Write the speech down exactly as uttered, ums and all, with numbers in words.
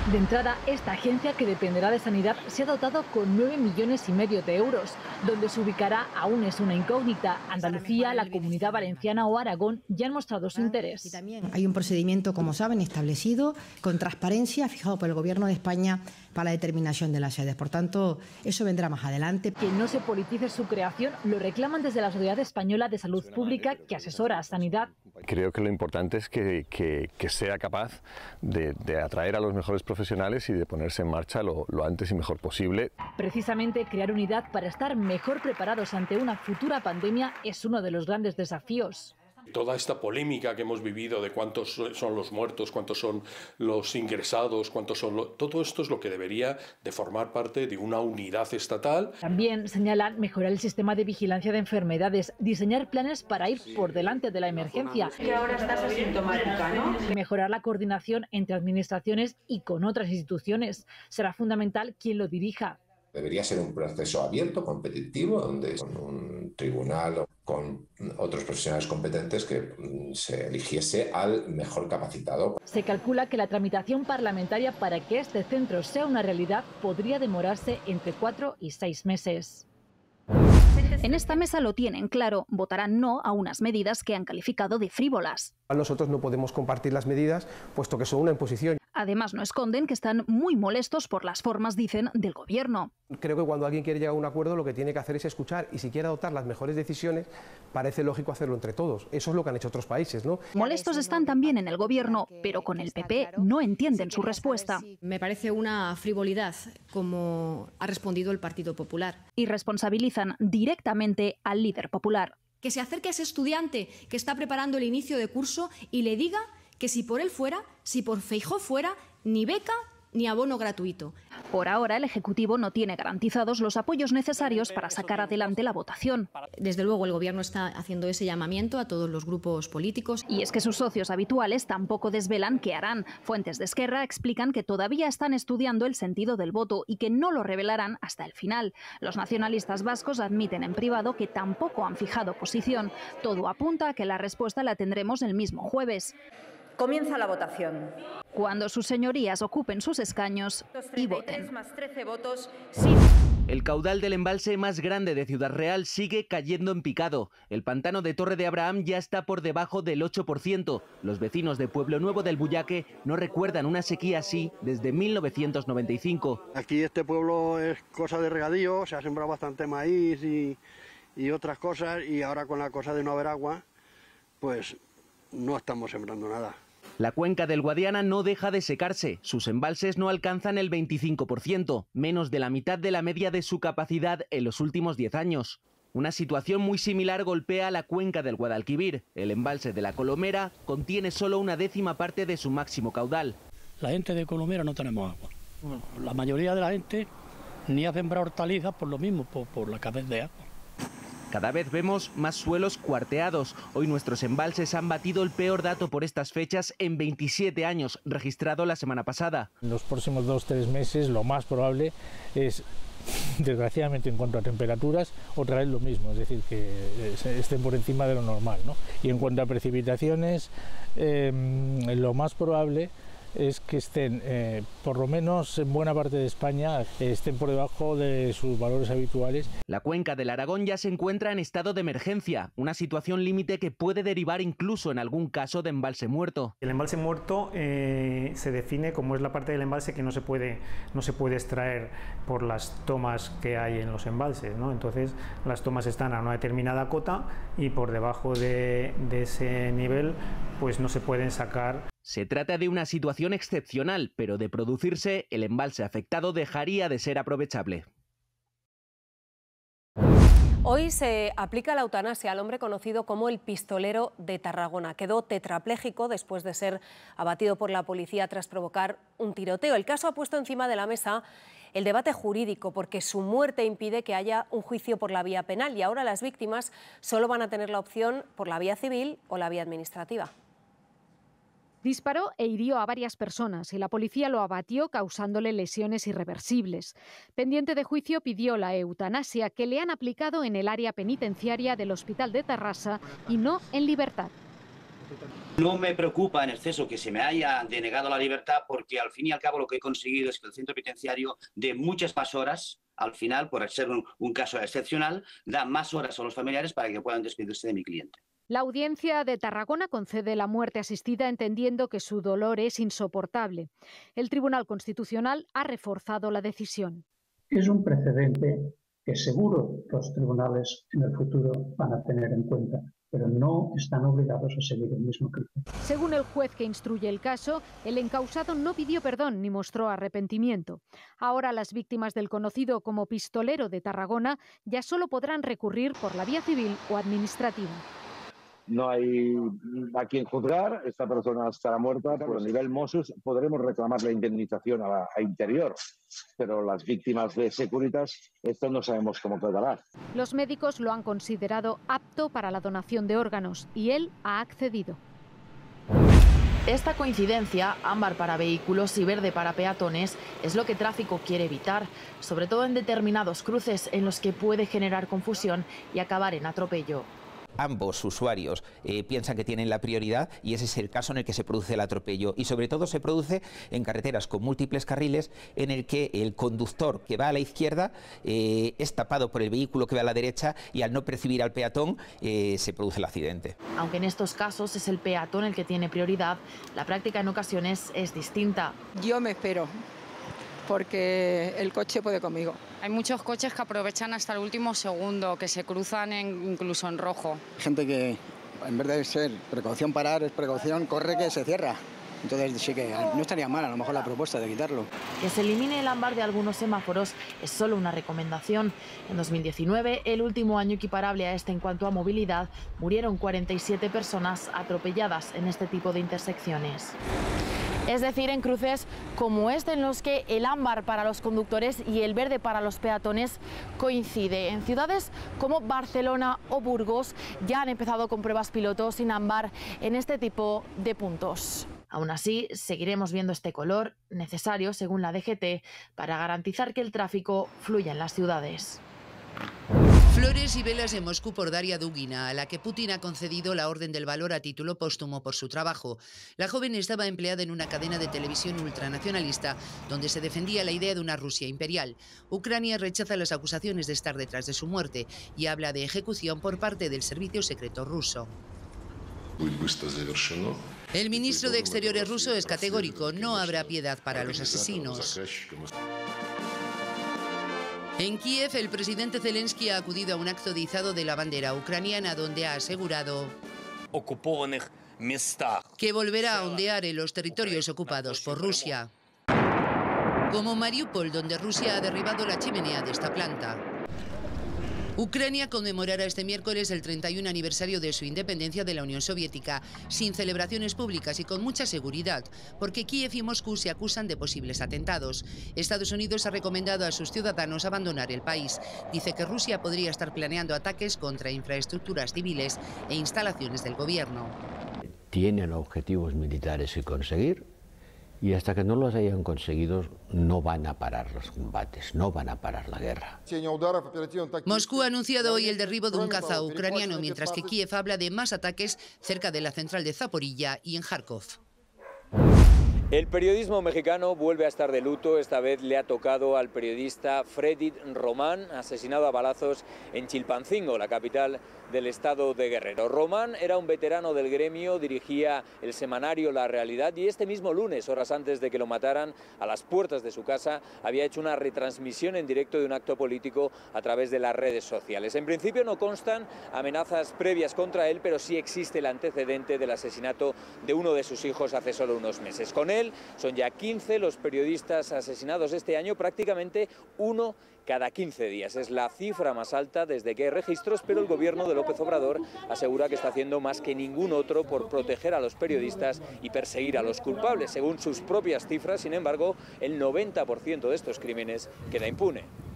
De entrada, esta agencia, que dependerá de Sanidad, se ha dotado con nueve millones y medio de euros. Donde se ubicará aún es una incógnita. Andalucía, la Comunidad Valenciana o Aragón ya han mostrado su interés. Y también hay un procedimiento, como saben, establecido con transparencia, fijado por el Gobierno de España para la determinación de las sedes. Por tanto, eso vendrá más adelante. Que no se politice su creación lo reclaman desde la Sociedad Española de Salud Pública, que asesora a Sanidad. Creo que lo importante es que, que, que sea capaz de, de atraer a los mejores profesionales y de ponerse en marcha lo, lo antes y mejor posible. Precisamente crear unidad para estar mejor preparados ante una futura pandemia es uno de los grandes desafíos. Toda esta polémica que hemos vivido de cuántos son los muertos, cuántos son los ingresados, cuántos son los... todo esto es lo que debería de formar parte de una unidad estatal. También señalan mejorar el sistema de vigilancia de enfermedades, diseñar planes para ir por delante de la emergencia. Que ahora estás asintomática, ¿no? Mejorar la coordinación entre administraciones y con otras instituciones. Será fundamental quien lo dirija. Debería ser un proceso abierto, competitivo, donde con un tribunal o con otros profesionales competentes que se eligiese al mejor capacitado. Se calcula que la tramitación parlamentaria para que este centro sea una realidad podría demorarse entre cuatro y seis meses. En esta mesa lo tienen claro, votarán no a unas medidas que han calificado de frívolas. Nosotros no podemos compartir las medidas, puesto que son una imposición. Además, no esconden que están muy molestos por las formas, dicen, del Gobierno. Creo que cuando alguien quiere llegar a un acuerdo, lo que tiene que hacer es escuchar, y si quiere adoptar las mejores decisiones, parece lógico hacerlo entre todos. Eso es lo que han hecho otros países, ¿no? Molestos están también en el Gobierno, pero con el P P no entienden su respuesta. Me parece una frivolidad, como ha respondido el Partido Popular. Y responsabilizan directamente al líder popular. Que se acerque a ese estudiante que está preparando el inicio de curso y le diga que si por él fuera, si por Feijóo fuera, ni beca ni abono gratuito. Por ahora, el Ejecutivo no tiene garantizados los apoyos necesarios para sacar adelante la votación. Desde luego, el Gobierno está haciendo ese llamamiento a todos los grupos políticos. Y es que sus socios habituales tampoco desvelan qué harán. Fuentes de Esquerra explican que todavía están estudiando el sentido del voto y que no lo revelarán hasta el final. Los nacionalistas vascos admiten en privado que tampoco han fijado posición. Todo apunta a que la respuesta la tendremos el mismo jueves. Comienza la votación. Cuando sus señorías ocupen sus escaños y voten. El caudal del embalse más grande de Ciudad Real sigue cayendo en picado. El pantano de Torre de Abraham ya está por debajo del ocho por ciento. Los vecinos de Pueblo Nuevo del Buyaque no recuerdan una sequía así desde mil novecientos noventa y cinco. Aquí este pueblo es cosa de regadío, se ha sembrado bastante maíz y, y otras cosas, y ahora con la cosa de no haber agua, pues no estamos sembrando nada. La cuenca del Guadiana no deja de secarse. Sus embalses no alcanzan el veinticinco por ciento, menos de la mitad de la media de su capacidad en los últimos diez años. Una situación muy similar golpea a la cuenca del Guadalquivir. El embalse de la Colomera contiene solo una décima parte de su máximo caudal. La gente de Colomera no tenemos agua. Bueno, la mayoría de la gente ni ha sembrado hortalizas por lo mismo, por, por la escasez de agua. Cada vez vemos más suelos cuarteados. Hoy nuestros embalses han batido el peor dato por estas fechas en veintisiete años, registrado la semana pasada. En los próximos dos o tres meses lo más probable es, desgraciadamente en cuanto a temperaturas, otra vez lo mismo, es decir, que estén por encima de lo normal, ¿no? Y en cuanto a precipitaciones, eh, lo más probable es que estén, eh, por lo menos en buena parte de España, eh, estén por debajo de sus valores habituales. La cuenca del Aragón ya se encuentra en estado de emergencia, una situación límite que puede derivar incluso en algún caso de embalse muerto. El embalse muerto eh, se define como es la parte del embalse que no se puede, no se puede extraer por las tomas que hay en los embalses, ¿no? Entonces las tomas están a una determinada cota y por debajo de, de ese nivel pues no se pueden sacar. Se trata de una situación excepcional, pero de producirse, el embalse afectado dejaría de ser aprovechable. Hoy se aplica la eutanasia al hombre conocido como el pistolero de Tarragona. Quedó tetrapléjico después de ser abatido por la policía tras provocar un tiroteo. El caso ha puesto encima de la mesa el debate jurídico, porque su muerte impide que haya un juicio por la vía penal y ahora las víctimas solo van a tener la opción por la vía civil o la vía administrativa. Disparó e hirió a varias personas y la policía lo abatió causándole lesiones irreversibles. Pendiente de juicio pidió la eutanasia que le han aplicado en el área penitenciaria del Hospital de Tarrasa y no en libertad. No me preocupa en exceso que se me haya denegado la libertad, porque al fin y al cabo lo que he conseguido es que el centro penitenciario dé muchas más horas, al final, por ser un, un caso excepcional, da más horas a los familiares para que puedan despedirse de mi cliente. La audiencia de Tarragona concede la muerte asistida entendiendo que su dolor es insoportable. El Tribunal Constitucional ha reforzado la decisión. Es un precedente que seguro los tribunales en el futuro van a tener en cuenta, pero no están obligados a seguir el mismo criterio. Según el juez que instruye el caso, el encausado no pidió perdón ni mostró arrepentimiento. Ahora las víctimas del conocido como pistolero de Tarragona ya solo podrán recurrir por la vía civil o administrativa. No hay a quien juzgar, esta persona estará muerta, por el nivel Mossos podremos reclamar la indemnización a, la, a Interior, pero las víctimas de Securitas, esto no sabemos cómo quedará. Los médicos lo han considerado apto para la donación de órganos y él ha accedido. Esta coincidencia, ámbar para vehículos y verde para peatones, es lo que tráfico quiere evitar, sobre todo en determinados cruces en los que puede generar confusión y acabar en atropello. Ambos usuarios eh, piensan que tienen la prioridad y ese es el caso en el que se produce el atropello y sobre todo se produce en carreteras con múltiples carriles en el que el conductor que va a la izquierda eh, es tapado por el vehículo que va a la derecha y al no percibir al peatón eh, se produce el accidente. Aunque en estos casos es el peatón el que tiene prioridad, la práctica en ocasiones es distinta. Yo me espero, porque el coche puede conmigo. Hay muchos coches que aprovechan hasta el último segundo, que se cruzan en, incluso en rojo. Gente que, en vez de ser precaución parar, es precaución corre que se cierra. Entonces sí que no estaría mal a lo mejor la propuesta de quitarlo. Que se elimine el ámbar de algunos semáforos es solo una recomendación. En dos mil diecinueve, el último año equiparable a este en cuanto a movilidad, murieron cuarenta y siete personas atropelladas en este tipo de intersecciones. Es decir, en cruces como este en los que el ámbar para los conductores y el verde para los peatones coincide. En ciudades como Barcelona o Burgos ya han empezado con pruebas pilotos sin ámbar en este tipo de puntos. Aún así, seguiremos viendo este color, necesario, según la D G T, para garantizar que el tráfico fluya en las ciudades. Flores y velas en Moscú por Daria Dugina, a la que Putin ha concedido la Orden del Valor a título póstumo por su trabajo. La joven estaba empleada en una cadena de televisión ultranacionalista donde se defendía la idea de una Rusia imperial. Ucrania rechaza las acusaciones de estar detrás de su muerte y habla de ejecución por parte del servicio secreto ruso. El ministro de Exteriores ruso es categórico: no habrá piedad para los asesinos. En Kiev, el presidente Zelensky ha acudido a un acto de izado de la bandera ucraniana donde ha asegurado que volverá a ondear en los territorios ocupados por Rusia, como Mariupol, donde Rusia ha derribado la chimenea de esta planta. Ucrania conmemorará este miércoles el treinta y un aniversario de su independencia de la Unión Soviética, sin celebraciones públicas y con mucha seguridad, porque Kiev y Moscú se acusan de posibles atentados. Estados Unidos ha recomendado a sus ciudadanos abandonar el país. Dice que Rusia podría estar planeando ataques contra infraestructuras civiles e instalaciones del gobierno. Tienen objetivos militares que conseguir y hasta que no los hayan conseguido no van a parar los combates, no van a parar la guerra. Moscú ha anunciado hoy el derribo de un caza ucraniano, mientras que Kiev habla de más ataques cerca de la central de Zaporilla y en Kharkov. El periodismo mexicano vuelve a estar de luto. Esta vez le ha tocado al periodista Freddy Román, asesinado a balazos en Chilpancingo, la capital del estado de Guerrero. Román era un veterano del gremio, dirigía el semanario La Realidad y este mismo lunes, horas antes de que lo mataran, a las puertas de su casa, había hecho una retransmisión en directo de un acto político a través de las redes sociales. En principio no constan amenazas previas contra él, pero sí existe el antecedente del asesinato de uno de sus hijos hace solo unos meses. Con él son ya quince los periodistas asesinados este año, prácticamente uno cada quince días. Es la cifra más alta desde que hay registros, pero el gobierno de López Obrador asegura que está haciendo más que ningún otro por proteger a los periodistas y perseguir a los culpables. Según sus propias cifras, sin embargo, el noventa por ciento de estos crímenes queda impune.